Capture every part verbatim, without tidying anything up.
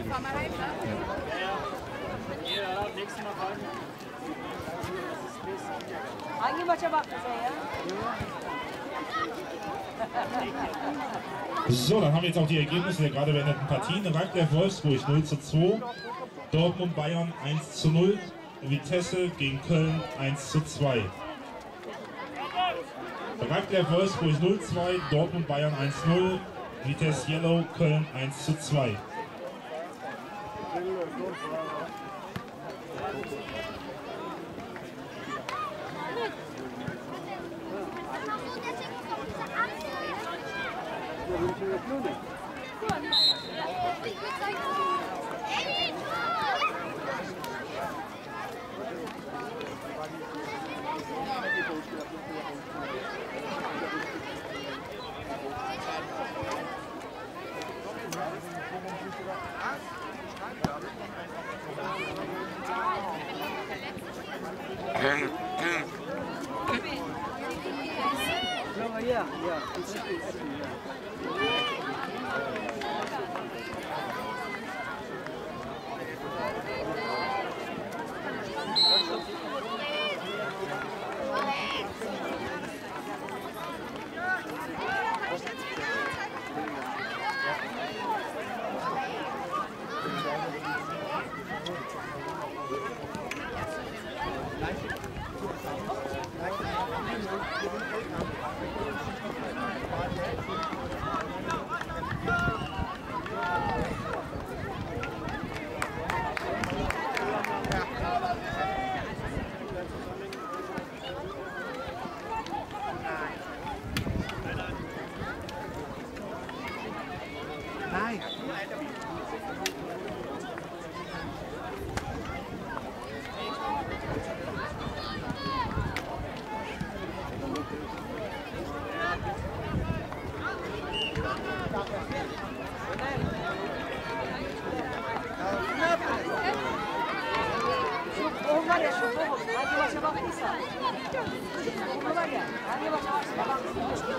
fahr mal rein, ne? Ja, nächstes Mal rein. Hangi maça baktın sen ya? So, dann haben wir jetzt auch die Ergebnisse der gerade beendeten Partien. Raclef Wolfsburg null zu zwei, Dortmund Bayern eins zu null, Vitesse gegen Köln eins zu zwei. Raclef Wolfsburg null zu zwei, Dortmund Bayern eins zu null, Vitesse Yellow Köln eins zu zwei. Ja, ja, das ist gut. Nein. Tohum var ya, şu tohum. Hangi maça baktıysa. Tohum var ya, hangi maça baktıysa.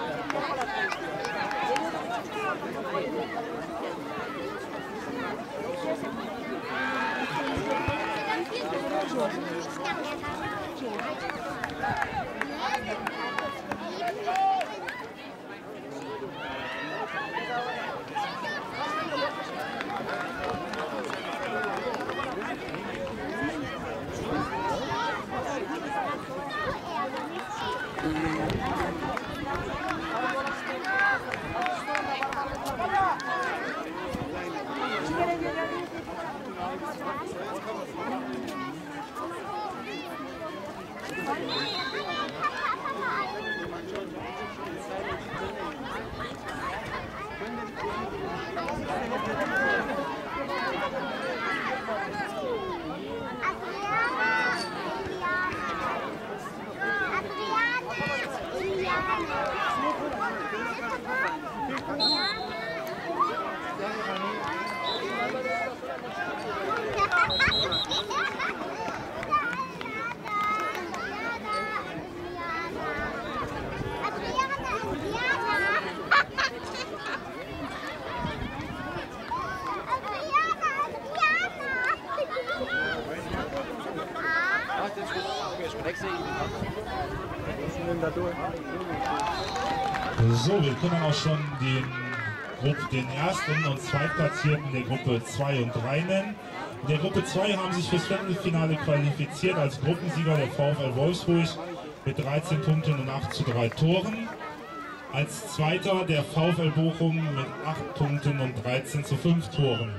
So, wir können auch schon den, Gruppe, den ersten und zweitplatzierten der Gruppe zwei und drei nennen. In der Gruppe zwei haben sich fürs Viertelfinale qualifiziert als Gruppensieger der VfL Wolfsburg mit dreizehn Punkten und acht zu drei Toren. Als Zweiter der VfL Bochum mit acht Punkten und dreizehn zu fünf Toren.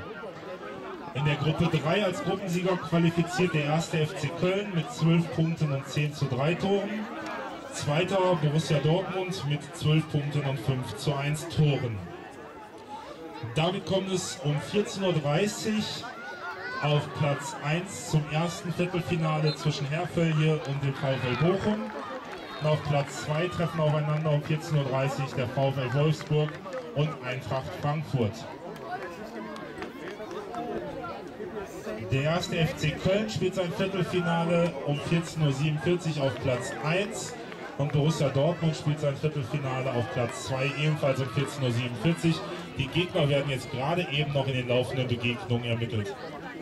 In der Gruppe drei als Gruppensieger qualifiziert der erste F C Köln mit zwölf Punkten und zehn zu drei Toren. Zweiter Borussia Dortmund mit zwölf Punkten und fünf zu eins Toren. Damit kommt es um vierzehn Uhr dreißig auf Platz eins zum ersten Viertelfinale zwischen Herfelde und dem VfL Bochum. Und auf Platz zwei treffen aufeinander um vierzehn Uhr dreißig der VfL Wolfsburg und Eintracht Frankfurt. Der erste F C Köln spielt sein Viertelfinale um vierzehn Uhr siebenundvierzig auf Platz eins und Borussia Dortmund spielt sein Viertelfinale auf Platz zwei ebenfalls um vierzehn Uhr siebenundvierzig. Die Gegner werden jetzt gerade eben noch in den laufenden Begegnungen ermittelt.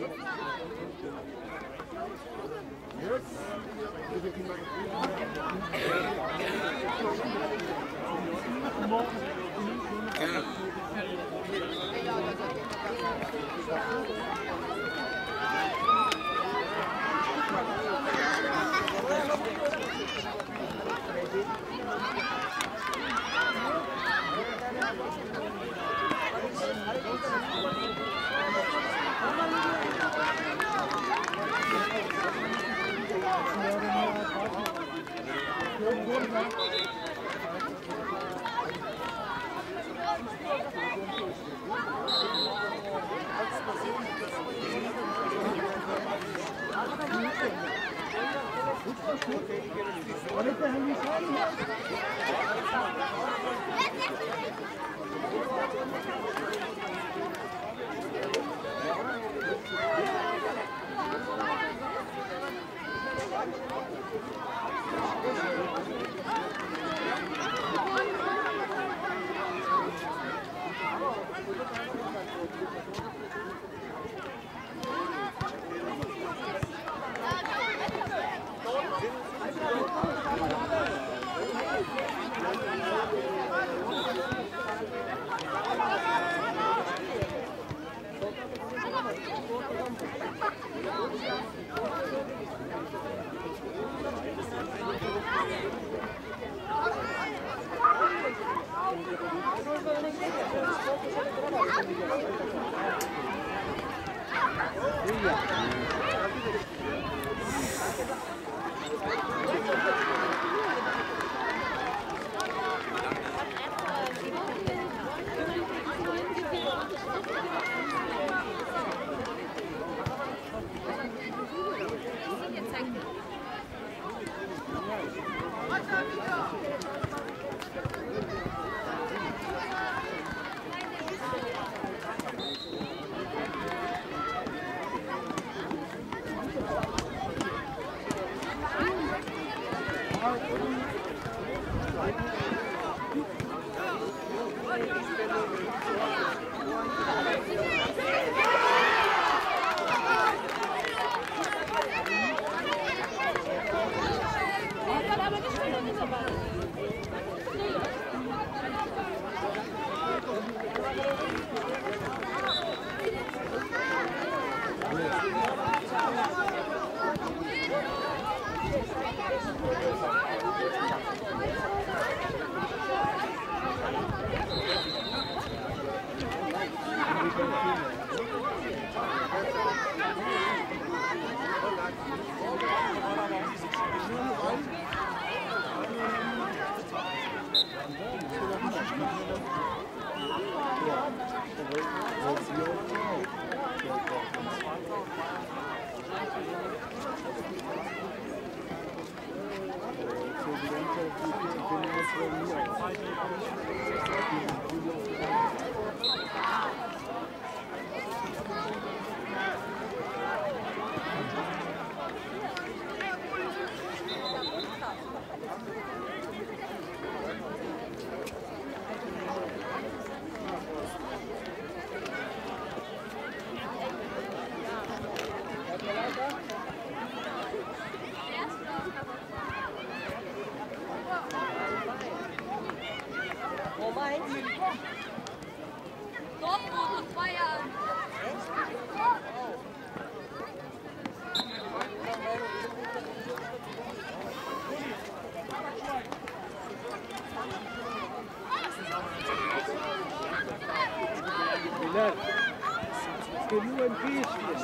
Nur ein bisschen.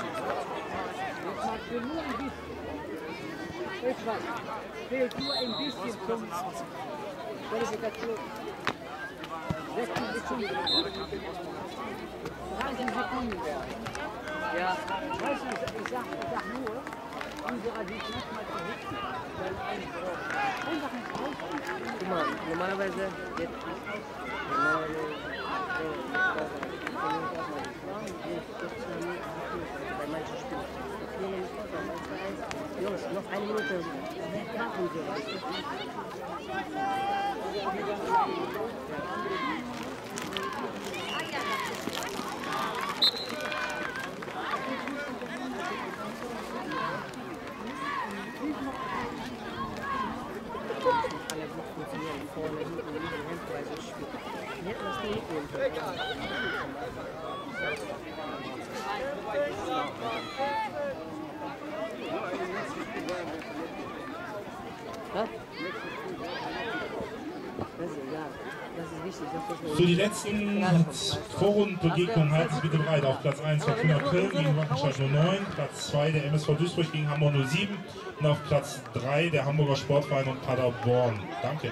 Jetzt machst du nur ein bisschen. Etwas. Fehlt nur ein bisschen zum Qualifikation. sechzehn Sekunden. dreißig Sekunden wäre. Ja. Weißt du, ich sag, ich sag nur, unserer sieht manchmal zu hitzen. Weil einfach nicht rauskommt. Guck mal, normalerweise jetzt. Bei manchen Spielen. Jungs, noch eine Minute. Mehr Karten so. Was? Das ist egal. Das ist wichtig. Das ist Für die letzten Vorrundenbegegnungen halten Sie bitte bereit. Auf Platz eins Fortuna Köln gegen Wattenscheid null neun, Platz zwei der M S V Duisburg gegen Hamburg null sieben und auf Platz drei der Hamburger Sportverein und Paderborn. Danke.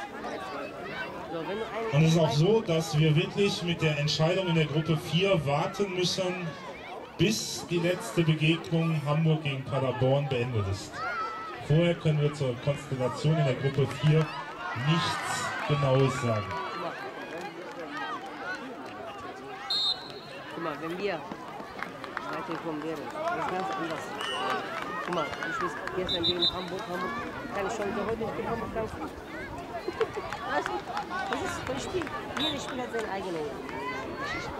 Und es ist auch so, dass wir wirklich mit der Entscheidung in der Gruppe vier warten müssen, bis die letzte Begegnung Hamburg gegen Paderborn beendet ist. Vorher können wir zur Konstellation in der Gruppe vier nichts Genaues sagen. Guck mal, wenn wir weitergekommen wären, das ist ganz anders. Guck mal, ich weiß, gestern gegen Hamburg, Hamburg, keine Chance, heute ist Hamburg ganz gut. Weißt du, das ist ein Spiel. Jedes Spiel hat seine eigene Geschichte.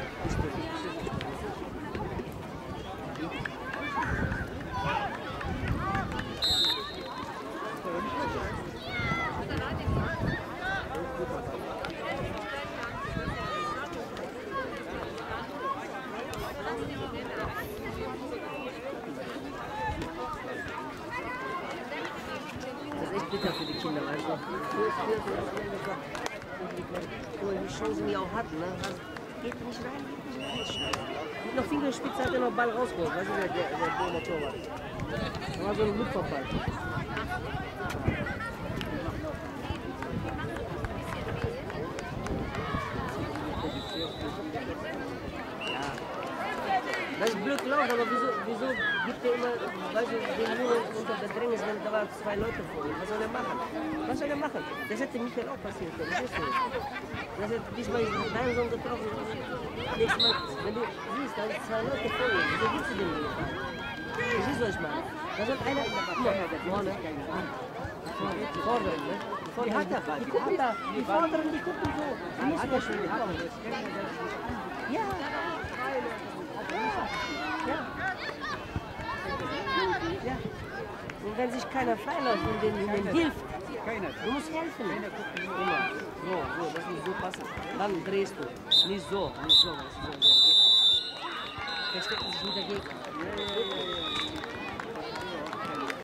Das ist echt bitter für die Kinder, weißt du. Die Chancen, die auch hatten, ne? Geht nicht rein, geht nicht rein. Mit noch Fingerspitze hat er noch Ball rausgeholt, weißt du, der, der, der Bohmer Torwart. Das war so ein Lupferball. Das ist blöd gelaufen, aber wieso, wieso gibt er immer, weißt du, den Jungen unter Bedrängnis, wenn da waren zwei Leute vor ihm? Was soll er machen? Was soll er machen? Das hätte Michael auch passiert, das ist so. Das hätte diesmal deinen Sohn getroffen. Nächstes Mal, wenn du siehst, da sind zwei Leute vor ihm, wieso gibst du den nicht? Du siehst, was ich meine. Da soll einer, guck mal, vorne, die Vorderen, ne? Die hat er, die gucken da, die Vorderen, die gucken so. Die müssen ja schon haben. Ja. Ja. Ja. Und wenn sich keiner freiläuft und denen hilft, du musst helfen. Immer. So, so, das muss so passen. Dann drehst du. Nicht so, nicht so. so, so. Verstecken sich mit der Gegner.